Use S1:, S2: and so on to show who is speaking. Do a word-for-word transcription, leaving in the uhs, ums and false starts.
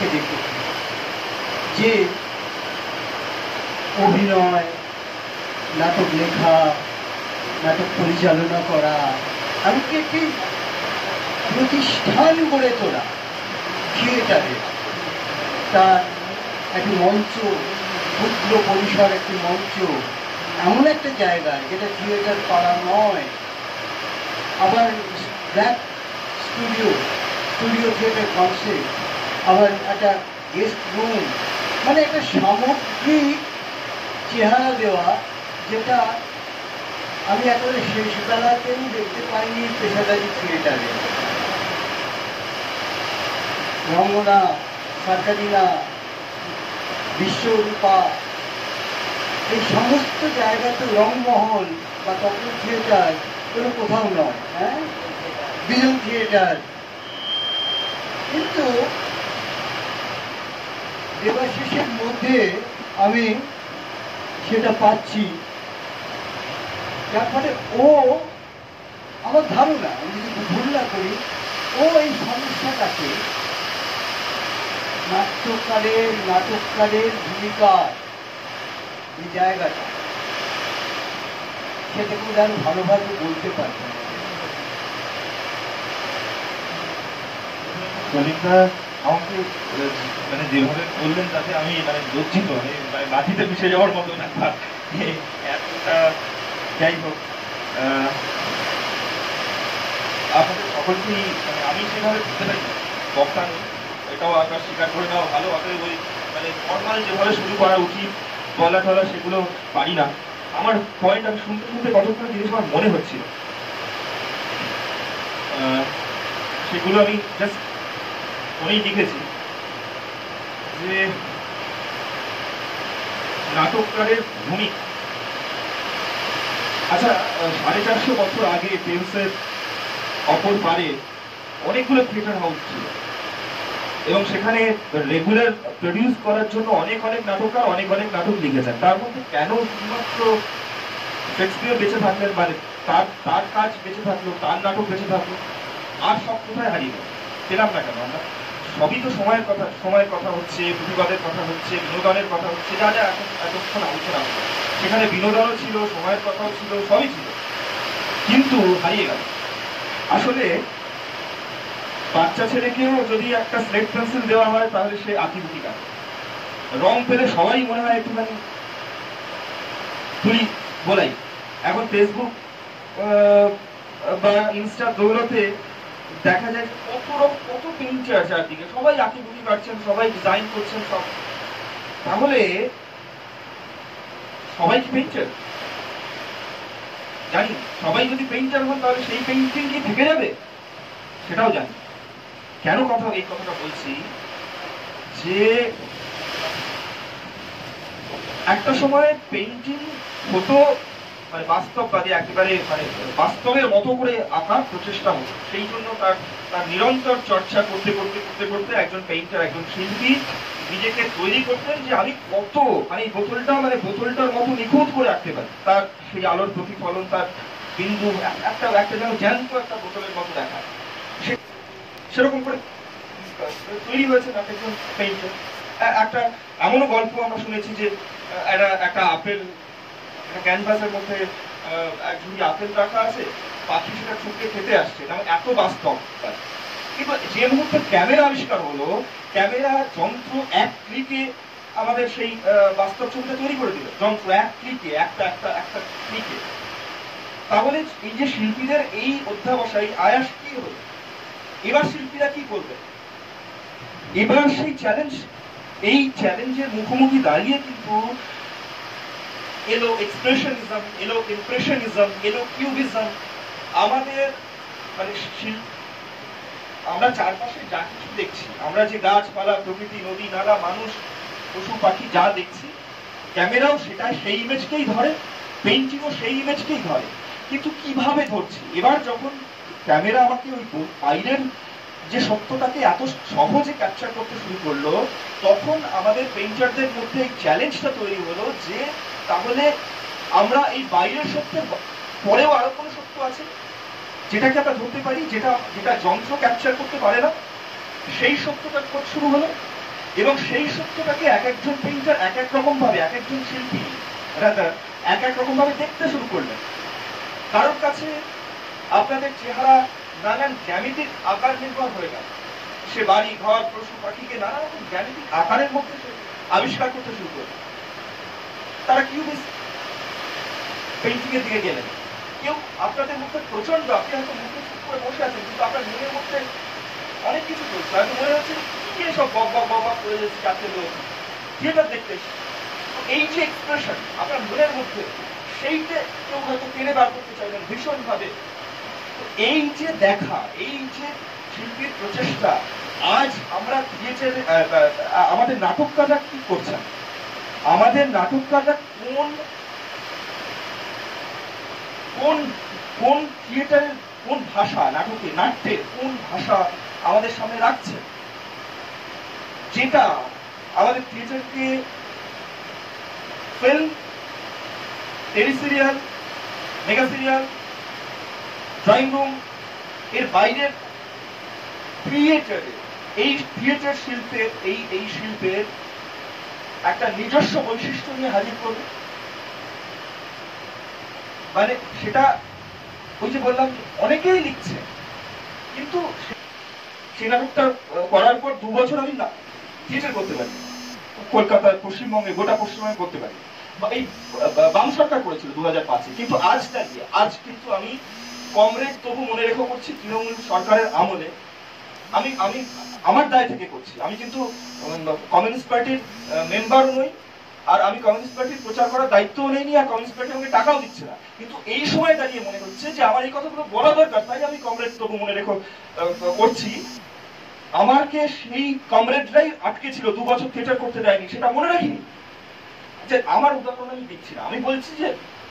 S1: চোখে দেখেছি যে অভিনয়, নাটক লেখা, নাটক পরিচালনা করা, এমনকি একটি প্রতিষ্ঠান গড়ে তোলা থিয়েটারে, তার একটি মঞ্চ, ক্ষুদ্র পরিসর একটি মঞ্চ, এমন একটা জায়গায় যেটা থিয়েটার পাড়া নয়, আবার black studio studio theatre concept, আবার একটা গেস্ট রুম, মানে একটা সামগ্রিক চেহারা দেওয়া, যেটা আমি একেবারে শেষবেলাতেও দেখতে পাইনি পেশাদারি থিয়েটারে। রঙ্গনা, সার্কারিনা, বিশ্বরূপা, এই সমস্ত জায়গাতে রংমহল বা তপন থিয়েটার কোনো কোথাও নয়, হ্যাঁ, বিজন থিয়েটার। কিন্তু দেবাশিসের মধ্যে আমি সেটা পাচ্ছি, যার ফলে ও, আমার ধারণা, আমি যদি ভুল না করি, ও এই সমস্যাটাকে নাট্যকারের নাটককারের ভূমিকা, এই জায়গাটা, সেটাকে আরো ভালোভাবে বলতে পারবে।
S2: আমাকে মানে যেভাবে বললেন তাতে আমি মানে লজ্জিত, মানে মাটিতে মিশে যাওয়ার মতো ব্যাপার। এতটা যাই হোক, আপনাদের সকলকেই মানে আমি সেভাবে বুঝতে পারি বক্তা নেই, এটাও আপনার স্বীকার করে নেওয়া ভালো। অতএব ওই মানে নর্মাল যেভাবে শুরু করা উচিত বলা টলা সেগুলো পারি না। আমার পয়েন্ট আমি শুনতে শুনতে কতক্ষণ জিনিস আমার মনে হচ্ছিল, সেগুলো আমি জাস্ট ফোনেই লিখেছি যে নাটককারের ভূমিকা। আচ্ছা, সাড়ে চারশো বছর আগে টেমসের অপর পারে অনেকগুলো থিয়েটার হাউস ছিল এবং সেখানে রেগুলার প্রডিউস করার জন্য অনেক অনেক নাটককার অনেক অনেক নাটক লিখেছেন। তার মধ্যে কেন শুধুমাত্র শেক্সপিয়ার বেঁচে থাকলেন, মানে তার তার কাজ বেঁচে থাকলো, তার নাটক বেঁচে থাকলো, আর সব কোথায় হারিয়ে গেল পেলাম না কেন আমরা? সবই তো সময়ের কথা, সময়ের কথা হচ্ছে, প্রতিবাদের কথা হচ্ছে, বিনোদনের কথা হচ্ছে, যা যা এখন এতক্ষণ আলোচনা হচ্ছে, সেখানে বিনোদনও ছিল, সময়ের কথাও ছিল, সবই ছিল, কিন্তু হারিয়ে গেল। আসলে বাচ্চা ছেলেকেও যদি একটা স্লেট পেন্সিল দেওয়া হয় তাহলে সে আঁকিবুকি কাটে, রং পেলে সবাই মনে হয় একটুখানি তুলি বলাই। এখন ফেসবুক বা ইনস্টা দৌলতে দেখা যায় কত রকম কত পেইন্টার চারদিকে, সবাই আঁকিবুকি কাটছেন, সবাই ডিজাইন করছেন সব। তাহলে সবাই কি পেইন্টার? জানি সবাই যদি পেইন্টার হন তাহলে সেই পেইন্টিং কি থেকে যাবে সেটাও জানি। কেন কথা এই কথাটা বলছি যে একটা সময় পেইন্টিং হতো মানে বাস্তববাদী, একেবারে মানে বাস্তবের মতো করে আঁকার প্রচেষ্টা হতো, সেই জন্য তার তার নিরন্তর চর্চা করতে করতে করতে করতে একজন পেইন্টার, একজন শিল্পী নিজেকে তৈরি করতেন যে আমি কত মানে বোতলটা মানে বোতলটার মতো নিখুঁত করে আঁকতে পারি, তার সেই আলোর প্রতিফলন, তার বিন্দু একটা একটা যেন জ্যান্ত একটা বোতলের মতো দেখায়, সেরকম করে তৈরি হয়েছে একজন পেইন্টার। একটা এমনও গল্প আমরা শুনেছি যে একটা একটা আপেল, একটা ক্যানভাসের মধ্যে এক ঝুড়ি আপেল রাখা আছে, পাখি সেটা ছুটে খেতে আসছে, মানে এত বাস্তব। কিন্তু যে মুহূর্তে ক্যামেরা আবিষ্কার হলো, ক্যামেরা যন্ত্র এক ক্লিকে আমাদের সেই বাস্তব ছবিটা তৈরি করে দিল, যন্ত্র এক ক্লিকে, একটা একটা একটা ক্লিকে। তাহলে এই যে শিল্পীদের এই অধ্যাবসায় আয়াস কি হলো, এবার শিল্পীরা কি করবে? এবার সেই চ্যালেঞ্জ, এই চ্যালেঞ্জের মুখোমুখি দাঁড়িয়ে কিন্তু এলো এক্সপ্রেশনিজম, এলো ইমপ্রেশনিজম, এলো কিউবিজম। আমাদের মানে আমরা চারপাশে যা কিছু দেখছি, আমরা যে গাছপালা, প্রকৃতি, নদী নালা, মানুষ, পশু পাখি যা দেখছি, ক্যামেরাও সেটা সেই ইমেজকেই ধরে, পেইন্টিংও সেই ইমেজকেই ধরে, কিন্তু কিভাবে ধরছি? এবার যখন ক্যামেরা আমাকে ওই বাইরের যে সত্যটাকে এত সহজে ক্যাপচার করতে শুরু করলো, তখন আমাদের পেইন্টারদের মধ্যে এই চ্যালেঞ্জটা তৈরি হলো যে তাহলে আমরা এই বাইরের সত্যের পরেও আরো কোনো সত্য আছে যেটাকে আমরা ধরতে পারি, যেটা যেটা যন্ত্র ক্যাপচার করতে পারে না, সেই সত্যটার খোঁজ শুরু হলো। এবং সেই সত্যটাকে এক একজন পেইন্টার এক এক রকম ভাবে, এক একজন শিল্পী রাদার এক এক রকম ভাবে দেখতে শুরু করলেন। কারোর কাছে আপনাদের চেহারা নানান জ্যামিতিক আকার নির্ভর হয়ে গেল, সে বাড়ি ঘর পশু পাখিকে নানা রকম জ্যামিতিক আকারের মধ্যে আবিষ্কার করতে শুরু করল। তারা কিউবিস্ট পেইন্টিং এর দিকে গেলেন। কেউ আপনাদের মধ্যে প্রচন্ড, আপনি হয়তো মুখে চুপ করে বসে আছেন, কিন্তু আপনার মনের মধ্যে অনেক কিছু চলছে, হয়তো মনে হচ্ছে কি সব বক বক বক বক করে যাচ্ছে, যাতে লোক থিয়েটার দেখতে এসেছে। এই যে এক্সপ্রেশন আপনার মনের মধ্যে, সেইটা কেউ হয়তো টেনে বার করতে চাইলেন ভীষণ ভাবে। এই যে দেখা, এই যে শিল্পীর প্রচেষ্টা, আজ আমরা থিয়েটার, আমাদের নাটককাররা কি করছেন, আমাদের নাটককাররা কোন কোন কোন থিয়েটারের কোন ভাষা, নাটকে নাট্যের কোন ভাষা আমাদের সামনে রাখছে, যেটা আমাদের থিয়েটারকে film, tele serial, mega serial, drawing room এর বাইরের থিয়েটারে, এই থিয়েটার শিল্পের এই এই শিল্পের একটা নিজস্ব বৈশিষ্ট্য নিয়ে হাজির করবে। মানে সেটা ওই যে বললাম, অনেকেই লিখছে, কিন্তু সে নাটকটা করার পর দু বছর আমি না থিয়েটার করতে পারি, কলকাতায়, পশ্চিমবঙ্গে, গোটা পশ্চিমবঙ্গে করতে পারি। এই বাম সরকার করেছিল দু হাজার পাঁচে, কিন্তু আজ দাঁড়িয়ে আজ কিন্তু আমি কমরেড তবু মনে রেখে করছি, তৃণমূল সরকারের আমলে আমি আমি আমার দায় থেকে করছি। আমি কিন্তু কমিউনিস্ট পার্টির মেম্বারও নই, আর আমি কমিউনিস্ট পার্টির প্রচার করার দায়িত্বও নেইনি, আর কমিউনিস্ট পার্টি আমাকে টাকাও দিচ্ছে না। কিন্তু এই সময় দাঁড়িয়ে মনে হচ্ছে যে আমার এই কথাগুলো বলা দরকার, তাই আমি কমরেড তবু মনে রেখে করছি। আমাকে সেই কমরেডরাই আটকে ছিল, দু বছর থিয়েটার করতে দেয়নি, সেটা মনে রাখিনি। যে আমার উদাহরণ আমি দিচ্ছি না, আমি বলছি যে